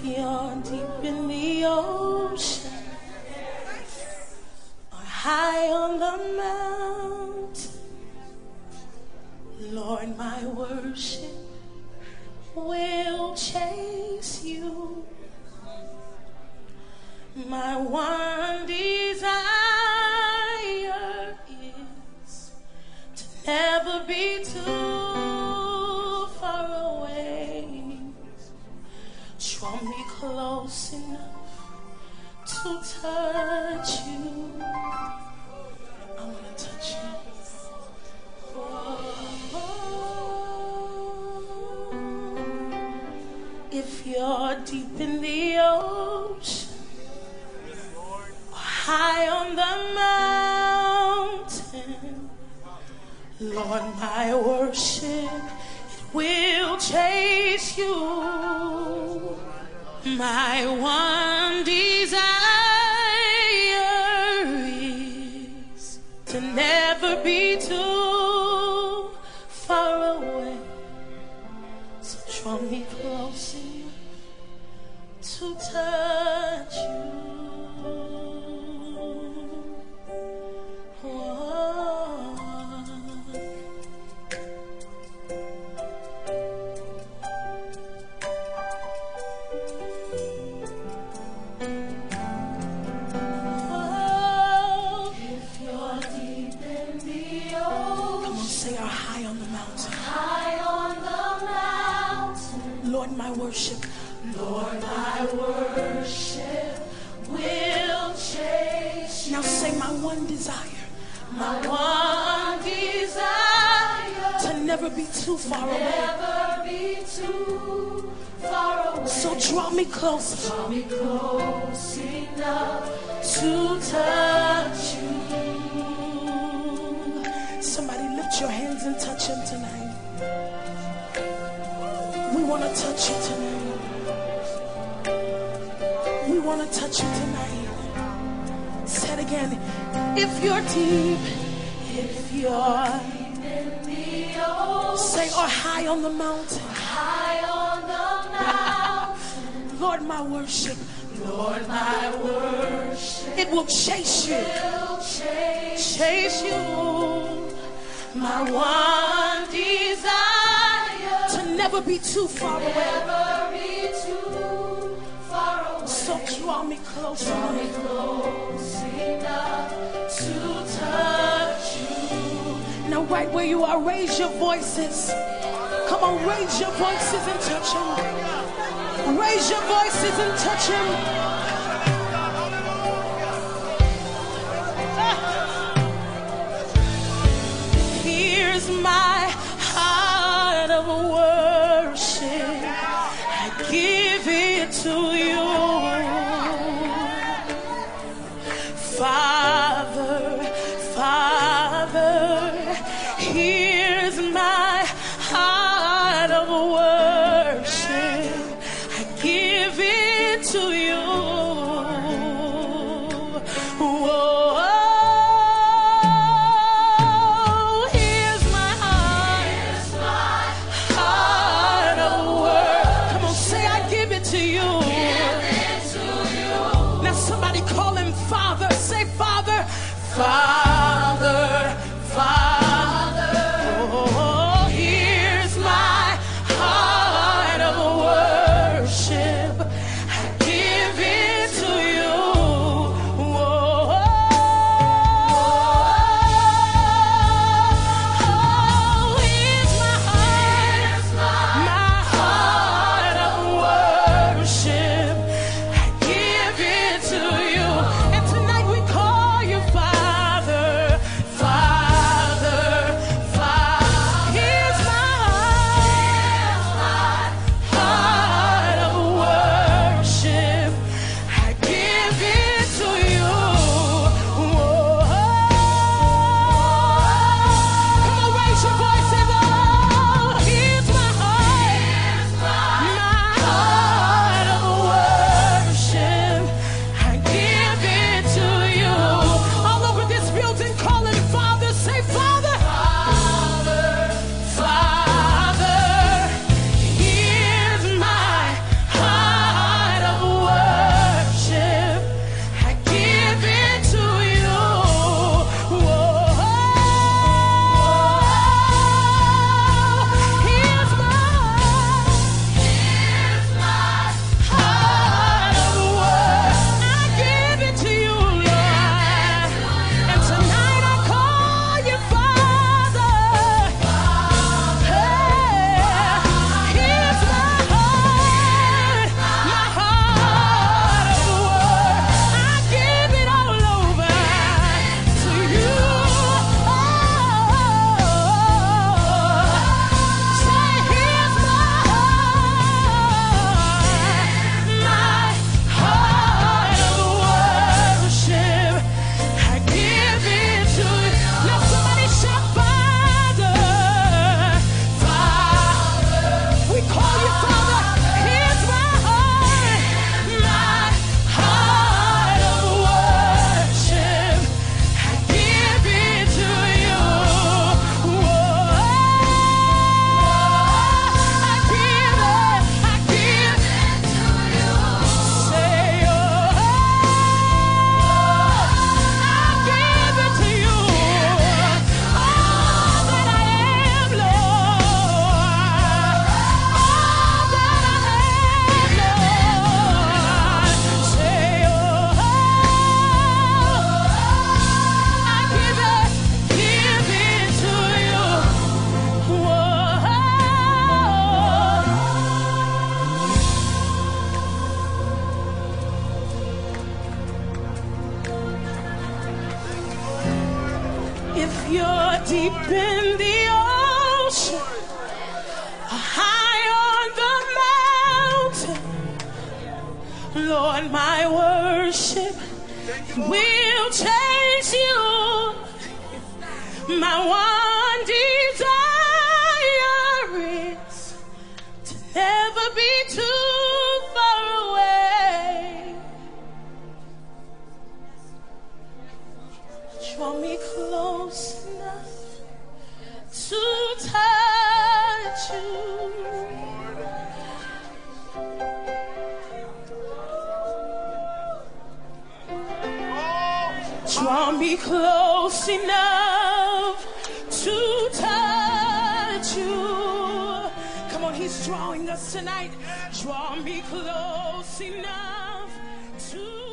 you're deep in the ocean or high on the mountain, Lord, my worship will chase you. My one desire is to never be too far away. Draw me close enough to touch you. I want to touch you. If you're deep in the ocean or high on the mountain, Lord, my worship, it will chase you. My one desire is to never be too far away. So draw me close enough to touch you. Lord, my worship, will chase you. Now say my one desire, to never be too far away. So draw me close enough to touch you. Somebody lift your hands and touch him tonight. We want to touch you tonight. We want to touch you tonight. Say it again. If you're deep in the ocean, say or high on the mountain. Lord, my worship, it will chase you. Chase you. My one desire to never be too far away. So draw me close enough to touch you. Now right where you are, raise your voices. Come on, raise your voices and touch him. Raise your voices and touch him. Here's my heart of worship. I give it to you. Father, here's my heart of worship. I give it to you. Father, oh, here's my heart of worship. I give it to you. Oh, here's my heart of worship. I give it to you. And tonight we call you Father. deep in the ocean, high on the mountain. Lord, my worship will chase you. My one desire is to never be too far away. Draw me close enough to touch you. Draw me close enough to touch you. Come on, he's drawing us tonight. Draw me close enough to